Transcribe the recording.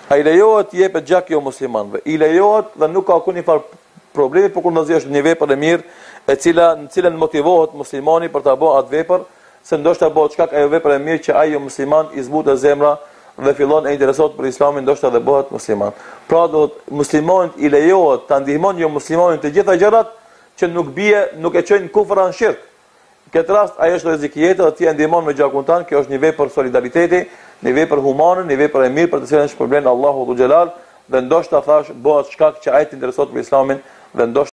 A i lejohet të jepet gjak jo muslimanëve. I lejohet dhe nuk ka asnjë farë problemi, por kur është një vepër e mirë në cilën motivohet muslimani për ta bërë atë vepër, se ndoshta bëhet shkak ajo vepër e mirë që ai musliman i zbutet zemra dhe fillon e interesohet për Islamin, ndoshta dhe bëhet musliman. Pra do muslimanit i lejohet ta ndihmon jo muslimanin të gjitha gjërat që nuk e çojnë kufër anë shirk. Në këtë rast ajo është rrezik i jetës dhe ti e ndihmon me gjakun tan, kjo është një vepër solidariteti, një vepër humane, një vepër e mirë për të cilën shpërblen Allahu Dhu Xhelal, dhe ndoshta thash bëhet shkak që ai të interesohet për Islamin dhe ndoshta